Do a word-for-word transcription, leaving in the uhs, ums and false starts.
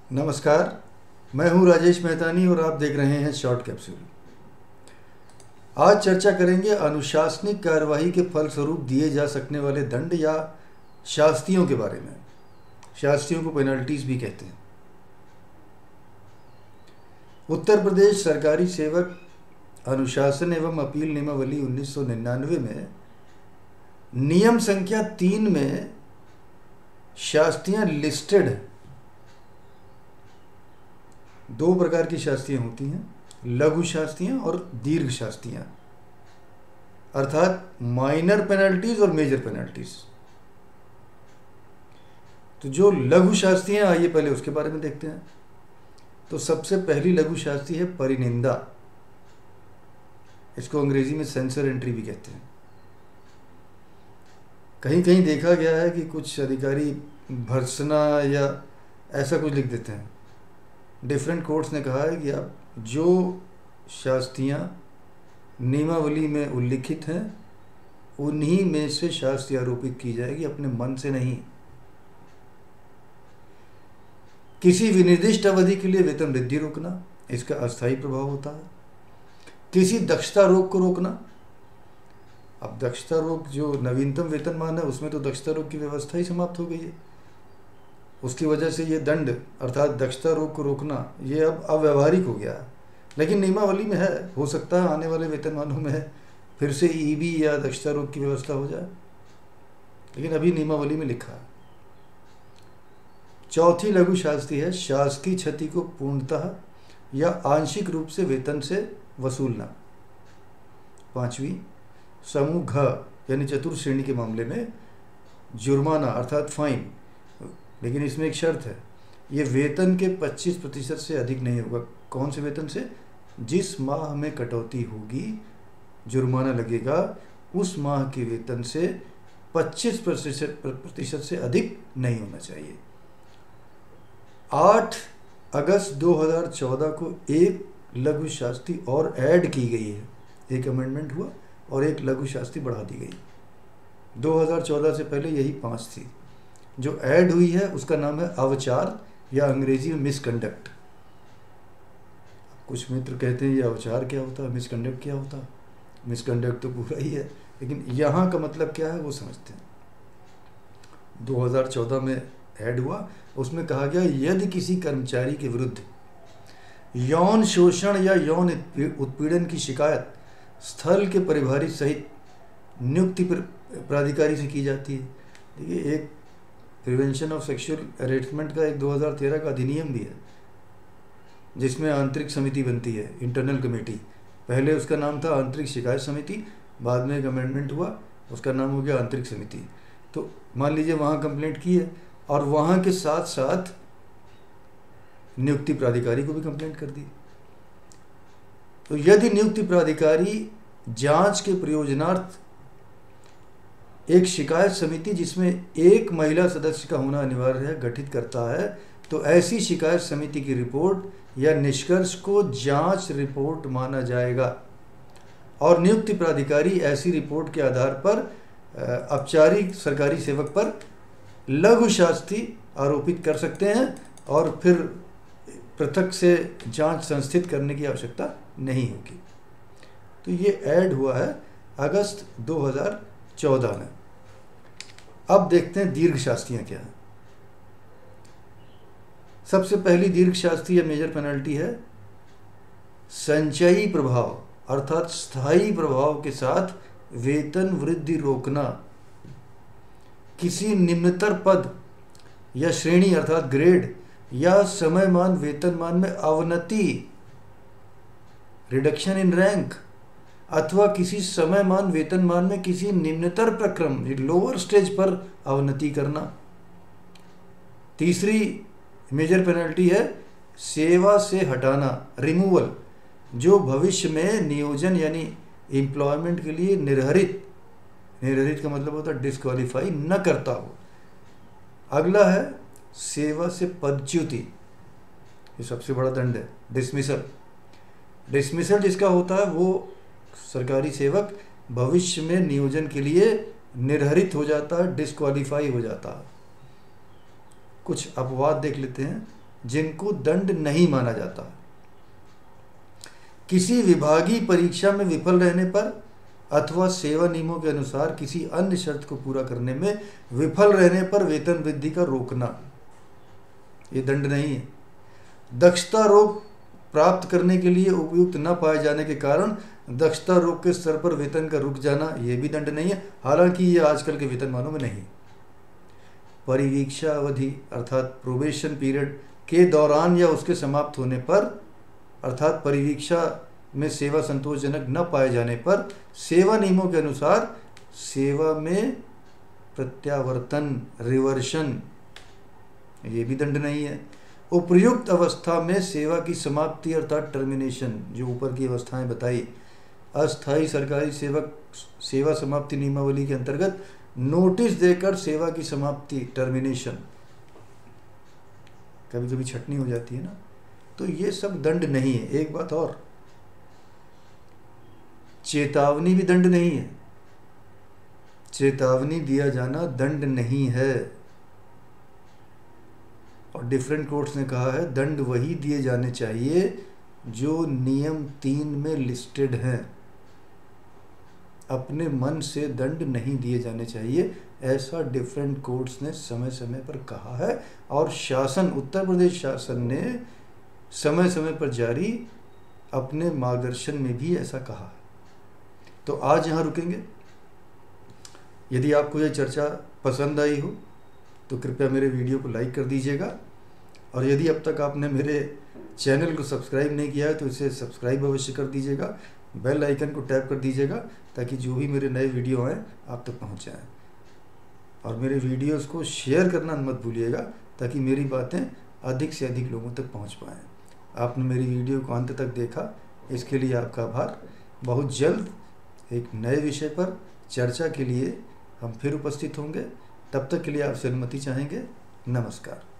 नमस्कार, मैं हूं राजेश मेहतानी और आप देख रहे हैं शॉर्ट कैप्सूल। आज चर्चा करेंगे अनुशासनिक कार्यवाही के फलस्वरूप दिए जा सकने वाले दंड या शास्तियों के बारे में। शास्तियों को पेनल्टीज भी कहते हैं। उत्तर प्रदेश सरकारी सेवक अनुशासन एवं अपील नियमावली उन्नीस सौ निन्यानवे में नियम संख्या तीन में शास्तियाँ लिस्टेड है। दो प्रकार की शास्तियाँ होती हैं, लघु शास्तियाँ और दीर्घ शास्तियाँ, अर्थात माइनर पेनल्टीज और मेजर पेनल्टीज। तो जो लघु शास्तियाँ, आइए पहले उसके बारे में देखते हैं। तो सबसे पहली लघु शास्ति है परिनिंदा। इसको अंग्रेजी में सेंसर एंट्री भी कहते हैं। कहीं कहीं देखा गया है कि कुछ अधिकारी भर्त्सना या ऐसा कुछ लिख देते हैं। डिफरेंट कोर्ट्स ने कहा है कि आप जो शास्तियाँ नियमावली में उल्लिखित हैं उन्हीं में से शास्ति आरोपित की जाएगी, अपने मन से नहीं। किसी विनिर्दिष्ट अवधि के लिए वेतन वृद्धि रोकना, इसका अस्थायी प्रभाव होता है। किसी दक्षता रोग को रोकना। अब दक्षता रोग जो नवीनतम वेतनमान है उसमें तो दक्षता रोग की व्यवस्था ही समाप्त हो गई है। उसकी वजह से ये दंड अर्थात दक्षता रोग को रोकना ये अब अव्यावहारिक हो गया है, लेकिन नियमावली में है। हो सकता है आने वाले वेतनमानों में फिर से ईबी या दक्षता रोग की व्यवस्था हो जाए, लेकिन अभी नियमावली में लिखा है। चौथी लघु शास्ति है शासकीय क्षति को पूर्णतः या आंशिक रूप से वेतन से वसूलना। पांचवी समूह घ यानी चतुर्थ श्रेणी के मामले में जुर्माना अर्थात फाइन, लेकिन इसमें एक शर्त है, ये वेतन के पच्चीस प्रतिशत से अधिक नहीं होगा। कौन से वेतन से? जिस माह में कटौती होगी जुर्माना लगेगा उस माह के वेतन से पच्चीस प्रतिशत प्रतिशत से अधिक नहीं होना चाहिए। आठ अगस्त दो हज़ार चौदह को एक लघु शास्ति और ऐड की गई है। एक अमेंडमेंट हुआ और एक लघु शास्ति बढ़ा दी गई। दो हज़ार चौदह से पहले यही पांच थी। जो ऐड हुई है उसका नाम है अवचार या अंग्रेजी में मिसकंडक्ट। कुछ मित्र कहते हैं ये अवचार क्या होता है, मिसकंडक्ट क्या होता है। मिसकंडक्ट तो पूरा ही है, लेकिन यहाँ का मतलब क्या है वो समझते हैं। दो हज़ार चौदह में ऐड हुआ, उसमें कहा गया यदि किसी कर्मचारी के विरुद्ध यौन शोषण या यौन उत्पीड़न की शिकायत स्थल के प्रभारी सहित नियुक्ति प्राधिकारी से की जाती है। देखिए, एक प्रिवेंशन ऑफ सेक्सुअल हैरेसमेंट का एक दो हज़ार तेरह का अधिनियम भी है जिसमें आंतरिक समिति बनती है, इंटरनल कमेटी। पहले उसका नाम था आंतरिक शिकायत समिति, बाद में एक अमेंडमेंट हुआ, उसका नाम हो गया आंतरिक समिति। तो मान लीजिए वहाँ कंप्लेंट की है और वहाँ के साथ साथ नियुक्ति प्राधिकारी को भी कंप्लेंट कर दी। तो यदि नियुक्ति प्राधिकारी जांच के प्रयोजनार्थ एक शिकायत समिति जिसमें एक महिला सदस्य का होना अनिवार्य है गठित करता है, तो ऐसी शिकायत समिति की रिपोर्ट या निष्कर्ष को जांच रिपोर्ट माना जाएगा और नियुक्ति प्राधिकारी ऐसी रिपोर्ट के आधार पर औपचारिक सरकारी सेवक पर लघु शास्ति आरोपित कर सकते हैं और फिर पृथक से जांच संस्थित करने की आवश्यकता नहीं होगी। तो ये ऐड हुआ है अगस्त दो हज़ार चौदह में। अब देखते हैं दीर्घ शास्तियाँ क्या है। सबसे पहली दीर्घ शास्ति या मेजर पेनल्टी है संचयी प्रभाव अर्थात स्थायी प्रभाव के साथ वेतन वृद्धि रोकना। किसी निम्नतर पद या श्रेणी अर्थात ग्रेड या समयमान वेतनमान में अवनति रिडक्शन इन रैंक अथवा किसी समयमान वेतनमान में किसी निम्नतर प्रक्रम लोअर स्टेज पर अवनति करना। तीसरी मेजर पेनल्टी है सेवा से हटाना रिमूवल, जो भविष्य में नियोजन यानी एम्प्लॉयमेंट के लिए निर्हरित निर्हरित का मतलब होता है डिस्क्वालीफाई न करता हो। अगला है सेवा से पदच्युति, ये सबसे बड़ा दंड है। डिसमिसल डिसमिसल जिसका होता है वो सरकारी सेवक भविष्य में नियोजन के लिए निर्हरित हो जाता है, डिस्क्वालीफाई हो जाता है। कुछ अपवाद देख लेते हैं जिनको दंड नहीं माना जाता। किसी विभागीय परीक्षा में विफल रहने पर अथवा सेवा नियमों के अनुसार किसी अन्य शर्त को पूरा करने में विफल रहने पर वेतन वृद्धि का रोकना, ये दंड नहीं है। दक्षता रोग प्राप्त करने के लिए उपयुक्त न पाए जाने के कारण दक्षता रोग के स्तर पर वेतन का रुक जाना, ये भी दंड नहीं है, हालांकि ये आजकल के वेतनमानों में नहीं। परिवीक्षा अवधि अर्थात प्रोबेशन पीरियड के दौरान या उसके समाप्त होने पर अर्थात परिवीक्षा में सेवा संतोषजनक न पाए जाने पर सेवा नियमों के अनुसार सेवा में प्रत्यावर्तन, रिवर्शन, ये भी दंड नहीं है। उपयुक्त अवस्था में सेवा की समाप्ति अर्थात टर्मिनेशन, जो ऊपर की अवस्थाएं बताई, अस्थायी सरकारी सेवक सेवा समाप्ति नियमावली के अंतर्गत नोटिस देकर सेवा की समाप्ति, टर्मिनेशन, कभी कभी छटनी हो जाती है ना, तो ये सब दंड नहीं है। एक बात और, चेतावनी भी दंड नहीं है। चेतावनी दिया जाना दंड नहीं है। और डिफरेंट कोर्ट्स ने कहा है दंड वही दिए जाने चाहिए जो नियम तीन में लिस्टेड हैं। अपने मन से दंड नहीं दिए जाने चाहिए, ऐसा डिफरेंट कोर्ट्स ने समय समय पर कहा है। और शासन, उत्तर प्रदेश शासन ने समय समय पर जारी अपने मार्गदर्शन में भी ऐसा कहा है। तो आज यहाँ रुकेंगे। यदि आपको यह चर्चा पसंद आई हो तो कृपया मेरे वीडियो को लाइक कर दीजिएगा, और यदि अब तक आपने मेरे चैनल को सब्सक्राइब नहीं किया है तो इसे सब्सक्राइब अवश्य कर दीजिएगा, बेल आइकन को टैप कर दीजिएगा ताकि जो भी मेरे नए वीडियो हैं आप तक पहुंच जाएं। और मेरे वीडियोस को शेयर करना मत भूलिएगा ताकि मेरी बातें अधिक से अधिक लोगों तक पहुंच पाएँ। आपने मेरी वीडियो को अंत तक देखा, इसके लिए आपका आभार। बहुत जल्द एक नए विषय पर चर्चा के लिए हम फिर उपस्थित होंगे। तब तक के लिए आपसे अनुमति चाहेंगे। नमस्कार।